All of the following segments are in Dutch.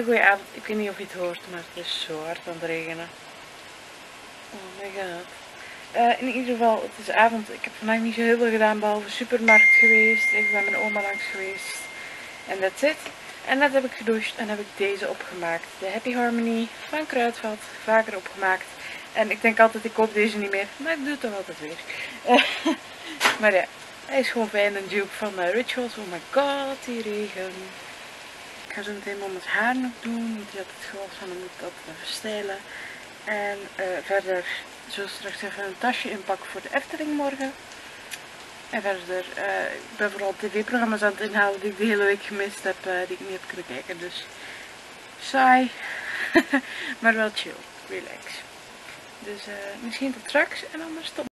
goede avond. Ik weet niet of je het hoort, maar het is zo hard aan het regenen. Oh my god. In ieder geval, het is avond. Ik heb vandaag niet zo heel veel gedaan, behalve supermarkt geweest. Even bij mijn oma langs geweest. En that's it. En net heb ik gedoucht en heb ik deze opgemaakt. De Happy Harmony van Kruidvat. Vaker opgemaakt. En ik denk altijd, ik koop deze niet meer. Maar ik doe het toch altijd weer. Maar ja, hij is gewoon fijn. Een dupe van Rituals. Oh my god, die regen. Ik ga zo meteen mama's haar nog doen. Want die had het gewassen en dan moet ik dat verstijlen. En verder zo straks even een tasje inpakken voor de Efteling morgen. En verder, ik ben vooral tv-programma's aan het inhalen die ik de hele week gemist heb, die ik niet heb kunnen kijken. Dus saai, maar wel chill, relax. Dus misschien tot straks en anders tot.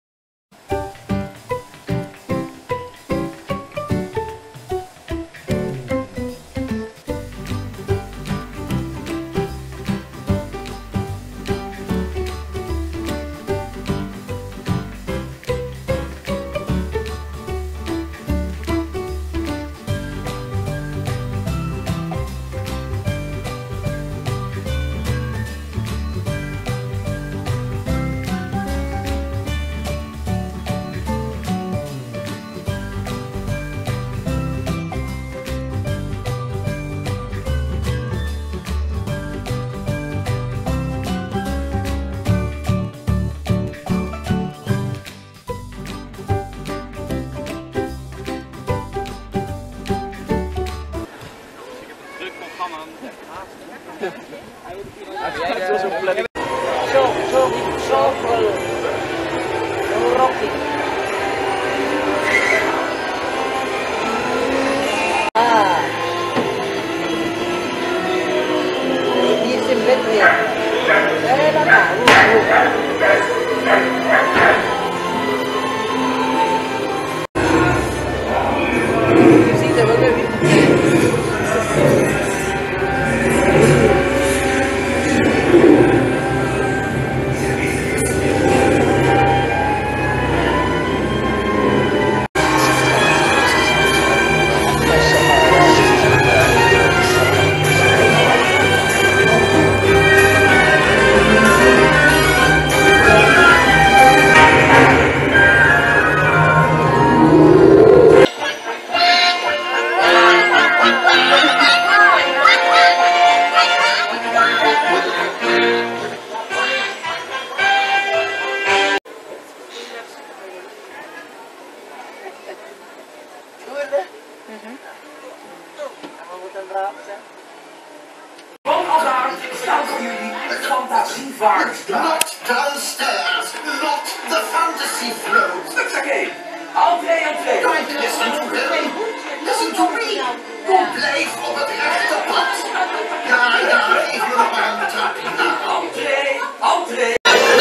Not downstairs, not the fantasy flows. It's okay. Entree, entree. Don't listen to him. Listen to me. Go play for the rechte pad. Ja, geef me nog maar een trapje na. Entree, entree.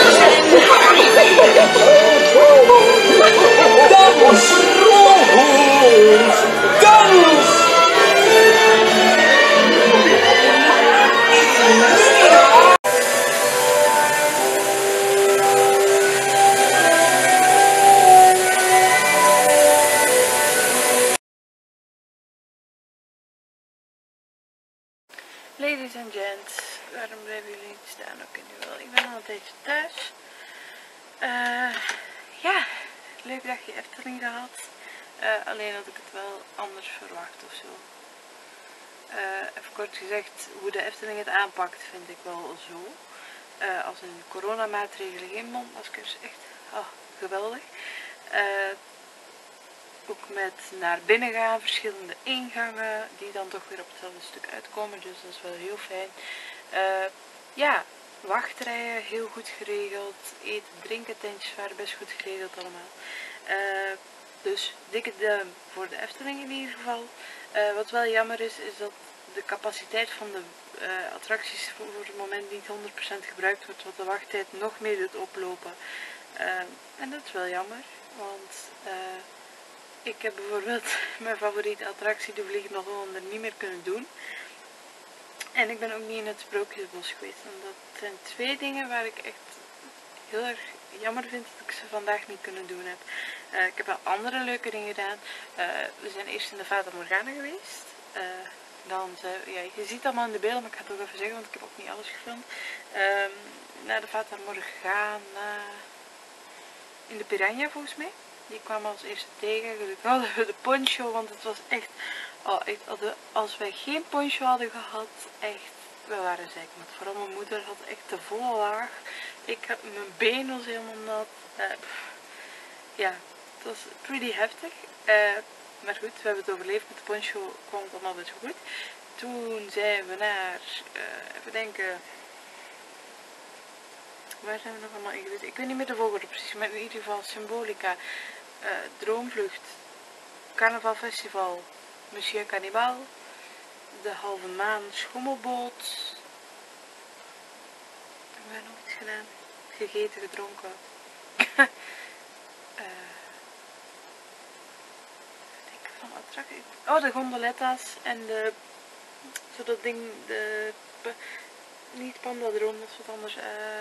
Ladies and gents, waarom blijven jullie niet staan? Oké, nu wel. Ik ben al een tijdje thuis. Ja, leuk dagje Efteling gehad. Alleen had ik het wel anders verwacht ofzo. Even kort gezegd, hoe de Efteling het aanpakt vind ik wel zo. Als een coronamaatregelen, geen mondmaskers, echt geweldig. Ook met naar binnen gaan, verschillende ingangen die dan toch weer op hetzelfde stuk uitkomen, dus dat is wel heel fijn. Ja, wachtrijen heel goed geregeld, eten, drinken tentjes waren best goed geregeld allemaal. Dus dikke duim voor de Efteling in ieder geval. Wat wel jammer is dat de capaciteit van de attracties voor het moment niet 100% gebruikt wordt, wat de wachttijd nog meer doet oplopen. En dat is wel jammer, want ik heb bijvoorbeeld mijn favoriete attractie, de Vliegende Hollander, niet meer kunnen doen. En ik ben ook niet in het Sprookjesbos geweest. En dat zijn twee dingen waar ik echt heel erg jammer vind dat ik ze vandaag niet kunnen doen heb. Ik heb wel andere leuke dingen gedaan. We zijn eerst in de Fata Morgana geweest. Dan ja, je ziet allemaal in de beelden, maar ik ga het ook even zeggen, want ik heb ook niet alles gefilmd. Naar de Fata Morgana in de Piranha volgens mij. Die kwam als eerste tegen. Gelukkig hadden we de poncho, want het was echt, oh, echt als wij geen poncho hadden gehad, echt, we waren zeker. Want vooral mijn moeder had echt de volle laag. Mijn been was helemaal nat. Ja, het was pretty heftig. Maar goed, we hebben het overleefd. Met de poncho kwam het allemaal best goed. Toen zijn we naar, even denken, waar zijn we nog allemaal in geweest? Ik weet niet meer de volgorde precies, maar in ieder geval Symbolica, Droomvlucht, Carnaval Festival, Monsieur Cannibal, de Halve Maan Schommelboot. Hebben wij nog iets gedaan? Gegeten, gedronken. Van attractie. Oh, de gondoletta's en de, zo dat ding, niet pandadroom, dat is wat anders.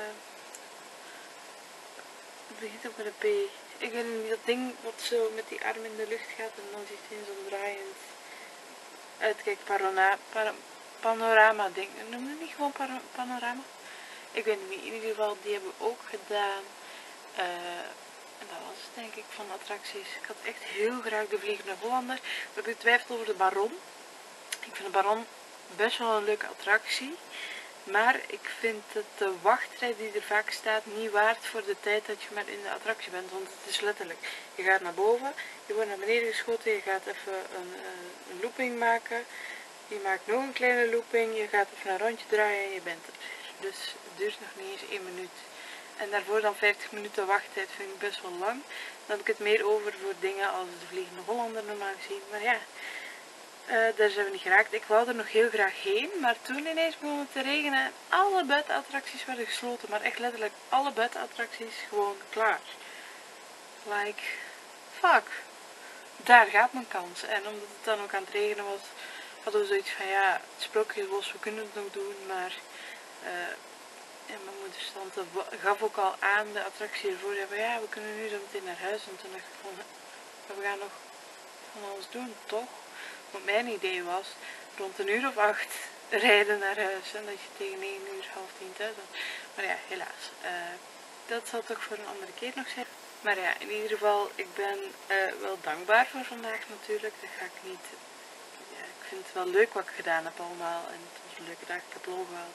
Het begint ook met een P. Ik weet niet, dat ding wat zo met die arm in de lucht gaat en dan zit hij in zo'n draaiend uitkijk panorama ding. Noem je niet gewoon panorama? Ik weet het niet, in ieder geval die hebben we ook gedaan. En dat was het denk ik van attracties. Ik had echt heel graag de Vliegende Hollander. We hebben getwijfeld over de Baron. Ik vind de Baron best wel een leuke attractie. Maar ik vind het de wachtrij die er vaak staat niet waard voor de tijd dat je maar in de attractie bent. Want het is letterlijk, je gaat naar boven, je wordt naar beneden geschoten, je gaat even een looping maken. Je maakt nog een kleine looping, je gaat even een rondje draaien en je bent er. Dus het duurt nog niet eens 1 minuut. En daarvoor dan 50 minuten wachttijd vind ik best wel lang. Dan heb ik het meer over voor dingen als de Vliegende Hollander normaal gezien. Maar ja, daar zijn we niet geraakt. Ik wou er nog heel graag heen, maar toen ineens begon het te regenen en alle buitenattracties werden gesloten. Maar echt letterlijk alle buitenattracties gewoon klaar. Like, fuck. Daar gaat mijn kans. En omdat het dan ook aan het regenen was, hadden we zoiets van ja, het Sprookjesbos, we kunnen het nog doen, maar en mijn moeder gaf ook al aan de attractie ervoor, ja, we kunnen nu zo meteen naar huis. En toen dacht ik van, we gaan nog van alles doen, toch? Want mijn idee was, rond 1:08 rijden naar huis en dat je tegen 9:30 thuis was. Maar ja, helaas. Dat zal toch voor een andere keer nog zijn. Maar ja, in ieder geval, ik ben wel dankbaar voor vandaag natuurlijk. Dat ga ik niet. Ja, ik vind het wel leuk wat ik gedaan heb allemaal. En het was een leuke dag, ik heb lol gehad.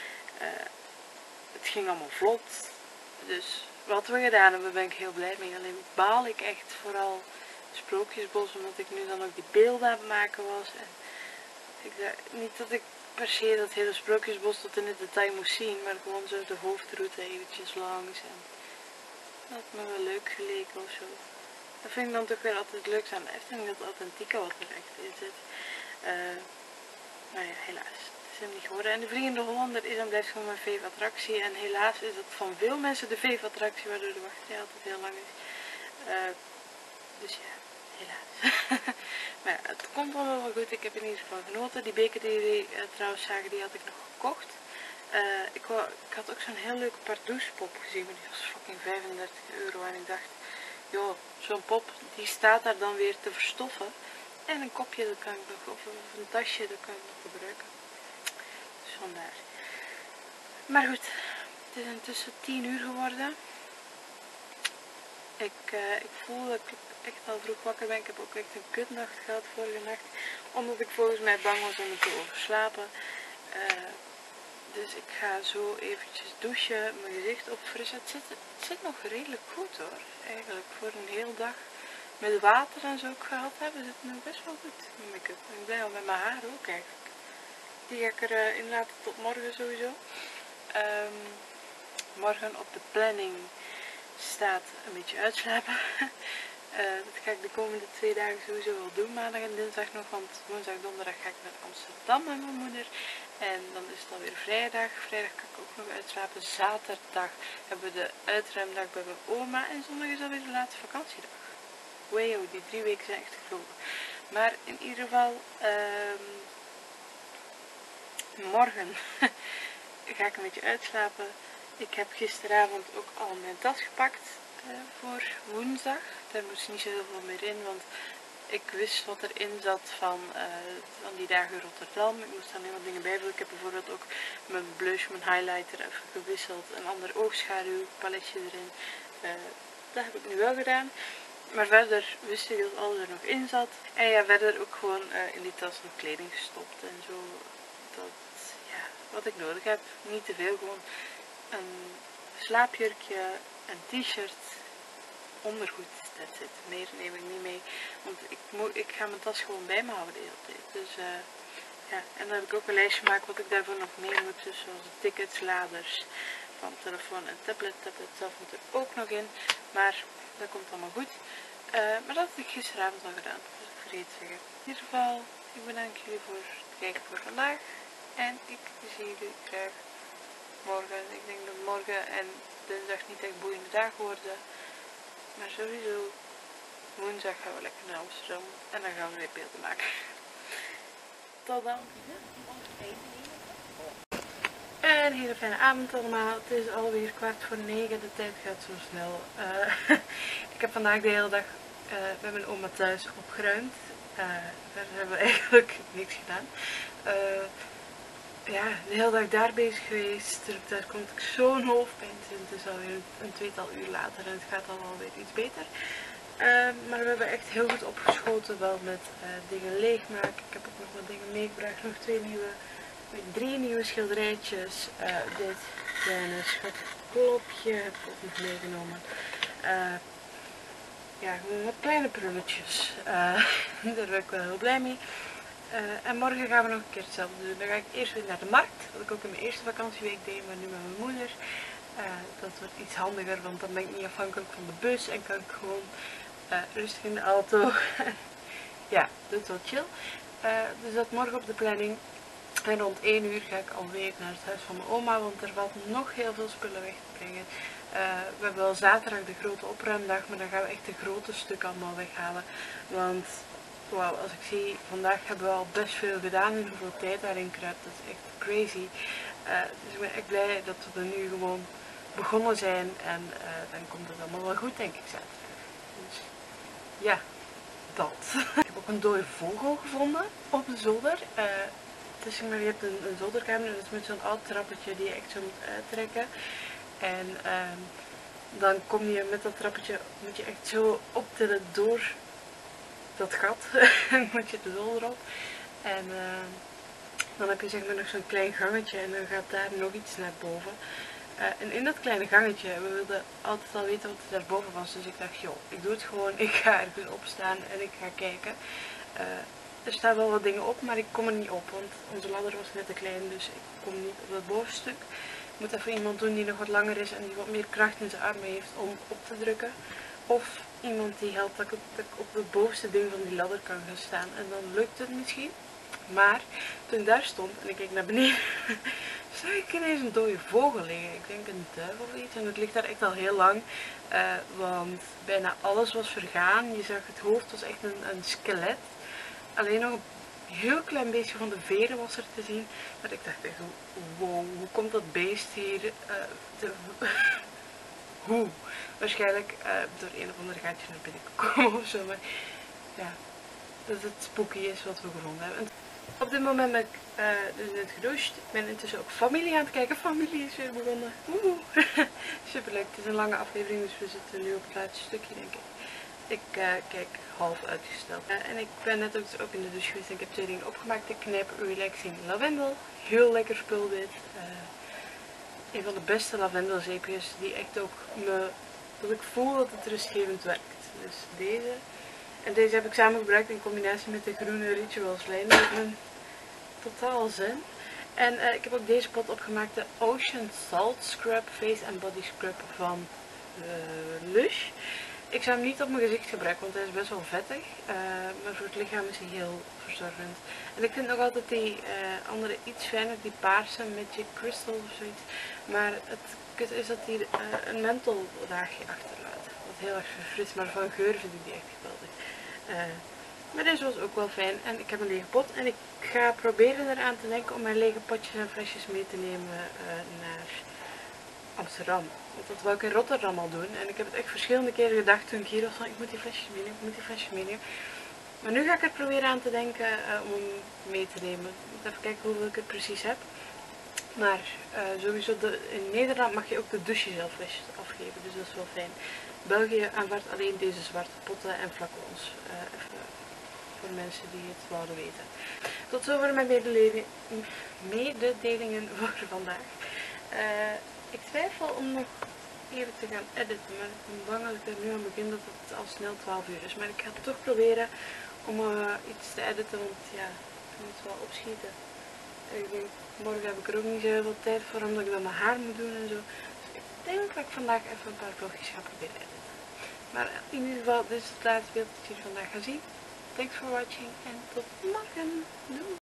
Het ging allemaal vlot. Dus wat we gedaan hebben, ben ik heel blij mee. Alleen baal ik echt vooral Sprookjesbos, omdat ik nu dan ook die beelden aan het maken was. En niet dat ik per se dat hele Sprookjesbos tot in het detail moest zien, maar gewoon zo de hoofdroute eventjes langs. En dat had me wel leuk geleken of zo. Dat vind ik dan toch weer altijd leuk aan de Efteling, dat authentieke wat er echt in zit. Maar ja, helaas. Het is hem niet geworden. En de Vliegende Hollander is en blijft gewoon mijn fave attractie. En helaas is het van veel mensen de fave attractie, waardoor de wachtrij altijd heel lang is. Dus ja, helaas. Maar ja, het komt allemaal wel goed. Ik heb in ieder geval genoten. Die beker die jullie trouwens zagen, die had ik nog gekocht. Ik had ook zo'n heel leuke Pardoes-pop gezien, maar die was fucking €35. En ik dacht, joh, zo'n pop, die staat daar dan weer te verstoffen. En een kopje, dat kan ik nog, of een tasje, dat kan ik nog gebruiken. Dus vandaar. Maar goed, het is intussen 10 uur geworden. Ik voel dat ik echt al vroeg wakker ben. Ik heb ook echt een kutnacht gehad vorige nacht. Omdat ik volgens mij bang was om te overslapen. Dus ik ga zo eventjes douchen, mijn gezicht opfrissen. Het zit nog redelijk goed hoor. Eigenlijk voor een hele dag met water en zo gehad hebben, zit het nog best wel goed. Mijn make-up. Ik ben blij al met mijn haar ook eigenlijk. Die ga ik erin laten tot morgen sowieso. Morgen op de planning staat een beetje uitslapen. Dat ga ik de komende 2 dagen sowieso wel doen, maandag en dinsdag nog, want woensdag en donderdag ga ik naar Amsterdam met mijn moeder. En dan is het alweer vrijdag. Vrijdag kan ik ook nog uitslapen. Zaterdag hebben we de uitruimdag bij mijn oma en zondag is alweer de laatste vakantiedag. Wow, die 3 weken zijn echt gevlogen. Maar in ieder geval, morgen ga ik een beetje uitslapen. Ik heb gisteravond ook al mijn tas gepakt voor woensdag. Daar moest niet zo heel veel meer in, want Ik wist wat erin zat van die dagen Rotterdam. Ik moest er alleen wat dingen bijvullen. Ik heb bijvoorbeeld ook mijn blush, mijn highlighter even gewisseld. Een ander oogschaduwpaletje erin. Dat heb ik nu wel gedaan. Maar verder wist ik dat alles er nog in zat. En ja, verder ook gewoon in die tas nog kleding gestopt en zo. Dat, ja, wat ik nodig heb. Niet te veel, gewoon een slaapjurkje, een t-shirt, ondergoed, that's it. Meer neem ik niet mee. Want ik ga mijn tas gewoon bij me houden de hele tijd. Dus ja, en dan heb ik ook een lijstje gemaakt wat ik daarvoor nog mee moet. Dus zoals de tickets, laders van telefoon en tablet. Tablet zelf moet er ook nog in. Maar dat komt allemaal goed. Maar dat heb ik gisteravond al gedaan. Dus ik vergeet te zeggen. In ieder geval, ik bedank jullie voor het kijken voor vandaag. En ik zie jullie graag morgen. Ik denk dat morgen en dinsdag niet echt boeiende dagen worden. Maar sowieso, woensdag gaan we lekker naar Amsterdam. En dan gaan we weer beelden maken. Tot dan. Een hele fijne avond allemaal. Het is alweer 8:45. De tijd gaat zo snel. Ik heb vandaag de hele dag bij mijn oma thuis opgeruimd. Verder hebben we eigenlijk niks gedaan. Ja, de hele dag daar bezig geweest. Daar komt ik zo'n hoofdpijn in. Het is alweer een tweetal uur later en het gaat al wel weer iets beter. Maar we hebben echt heel goed opgeschoten, wel met dingen leegmaken. Ik heb ook nog wat dingen meegebracht. Nog 3 nieuwe schilderijtjes. Dit kleine schatklopje heb ik ook nog meegenomen. Ja, gewoon wat kleine prulletjes. Daar ben ik wel heel blij mee. En morgen gaan we nog een keer hetzelfde doen. Dan ga ik eerst weer naar de markt. Wat ik ook in mijn eerste vakantieweek deed, maar nu met mijn moeder. Dat wordt iets handiger, want dan ben ik niet afhankelijk van de bus en kan ik gewoon rustig in de auto. Ja, dat is wel chill. Dus dat morgen op de planning. En rond 1 uur ga ik alweer naar het huis van mijn oma, want er valt nog heel veel spullen weg te brengen. We hebben wel zaterdag de grote opruimdag, maar dan gaan we echt de grote stukken allemaal weghalen. Want wauw, als ik zie, vandaag hebben we al best veel gedaan en hoeveel tijd daarin kruipt, dat is echt crazy. Dus ik ben echt blij dat we er nu gewoon begonnen zijn en dan komt het allemaal wel goed, denk ik zaterdag. Dus ja, dat. Ik heb ook een dode vogel gevonden op de zolder. Dus je hebt een zolderkamer, dus met zo'n oud trappetje die je echt zo moet uittrekken. En dan kom je met dat trappetje, moet je echt zo optillen door dat gat. Dan moet je de zolder op. En dan heb je zeg maar nog zo'n klein gangetje en dan gaat daar nog iets naar boven. En in dat kleine gangetje, we wilden altijd al weten wat er daarboven was. Dus ik dacht, joh, ik doe het gewoon. Ik ga ergens opstaan en ik ga kijken. Er staan wel wat dingen op, maar ik kom er niet op. Want onze ladder was net te klein, dus ik kom niet op dat bovenstuk. Ik moet even iemand doen die nog wat langer is en die wat meer kracht in zijn armen heeft om op te drukken. Of iemand die helpt dat ik op het bovenste ding van die ladder kan gaan staan. En dan lukt het misschien. Maar toen ik daar stond en ik keek naar beneden, zag ik ineens een dode vogel liggen. Ik denk een duif of iets. En het ligt daar echt al heel lang. Want bijna alles was vergaan. Je zag het hoofd was echt een skelet. Alleen nog een heel klein beetje van de veren was er te zien. Maar ik dacht echt, wow, hoe komt dat beest hier? Hoe? Waarschijnlijk door een of ander gaatje naar binnen gekomen of zo. Maar ja, dat het spooky is wat we gevonden hebben. En op dit moment ben ik dus net gedoucht. Ik ben intussen ook familie aan het kijken. Familie is weer begonnen. Superleuk. Het is een lange aflevering, dus we zitten nu op het laatste stukje, denk ik. Ik kijk half uitgesteld. En ik ben net ook in de douche geweest en ik heb 2 dingen opgemaakt. De Knijp Relaxing Lavendel. Heel lekker spul dit. Een van de beste lavendelzeepjes die echt ook dat ik voel dat het rustgevend werkt. Dus deze. En deze heb ik samen gebruikt in combinatie met de groene Rituals lijn. Dat is een totaal zen. En ik heb ook deze pot opgemaakt. De Ocean Salt Scrub Face and Body Scrub van Lush. Ik zou hem niet op mijn gezicht gebruiken, want hij is best wel vettig. Maar voor het lichaam is hij heel verzorgend. En ik vind nog altijd die andere iets fijner, die paarse Magic Crystal of zoiets. Maar het kut is dat hij een menthollaagje achterlaat. Wat heel erg verfrist, maar van geur vind ik die echt geweldig. Maar deze was ook wel fijn. En ik heb een lege pot. En ik ga proberen eraan te denken om mijn lege potjes en flesjes mee te nemen naar Amsterdam. Want dat wou ik in Rotterdam al doen. En ik heb het echt verschillende keren gedacht toen ik hier was van ik moet die flesjes meenemen, ik moet die flesjes meenemen. Maar nu ga ik er proberen aan te denken om hem mee te nemen. Ik moet even kijken hoeveel ik er precies heb. Maar sowieso in Nederland mag je ook de douche zelf afgeven, dus dat is wel fijn. België aanvaardt alleen deze zwarte potten en flacons. Even voor mensen die het wouden weten. Tot zover mijn mededelingen voor vandaag. Ik twijfel om nog even te gaan editen, maar ik ben bang als ik er nu aan begin dat het al snel 12 uur is. Maar ik ga toch proberen om iets te editen, want ja, ik moet wel opschieten. Ik denk, morgen heb ik er ook niet zo heel veel tijd voor, omdat ik dan mijn haar moet doen en zo. Dus ik denk dat ik vandaag even een paar vlogjes ga proberen editen. Maar in ieder geval, dit is het laatste beeld dat jullie vandaag gaan zien. Thanks for watching en tot morgen. Doei!